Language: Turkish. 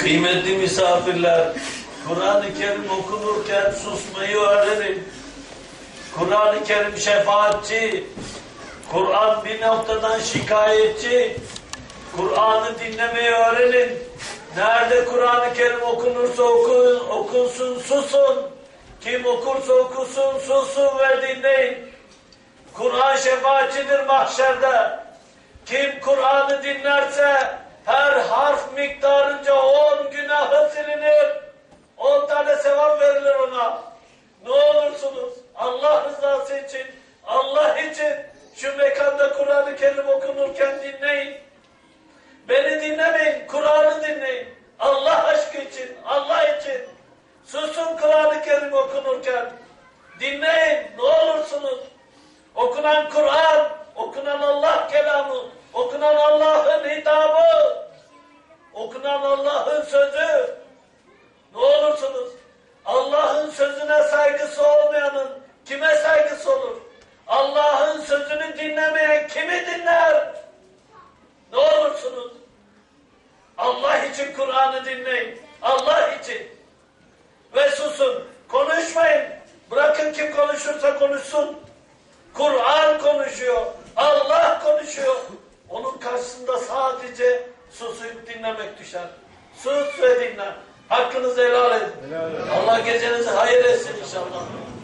Kıymetli misafirler, Kur'an-ı Kerim okunurken susmayı öğrenin. Kur'an-ı Kerim şefaatçi, Kur'an bir noktadan şikayetçi. Kur'an'ı dinlemeyi öğrenin. Nerede Kur'an-ı Kerim okunursa okunsun, susun. Kim okursa okusun, susun ve dinleyin. Kur'an şefaatçidir mahşerde. Kim Kur'an'ı dinlerse her harf miktarınca 10 günahı silinir. 10 tane sevap verilir ona. Ne olursunuz Allah rızası için, Allah için şu mekanda Kur'an-ı Kerim okunurken dinleyin. Beni dinlemeyin, Kur'an'ı dinleyin. Allah aşkı için, Allah için. Susun Kur'an-ı Kerim okunurken. Dinleyin, ne olursunuz. Okunan Kur'an, okunan Allah kelamı, okunan Allah'ın hitabı, okunan Allah'ın sözü. Ne olursunuz. Allah'ın sözüne saygısı olmayanın kime saygısı olur? Allah'ın sözünü dinlemeyen kimi dinler? Ne olursunuz. Allah için Kur'an'ı dinleyin. Allah için. Ve susun. Konuşmayın. Bırakın kim konuşursa konuşsun. Kur'an konuşuyor. Allah konuşuyor. Onun karşısında sadece susuyup dinlemek düşer. Sus ve dinle. Hakkınızı helal edin. Allah gecenizi hayır etsin inşallah.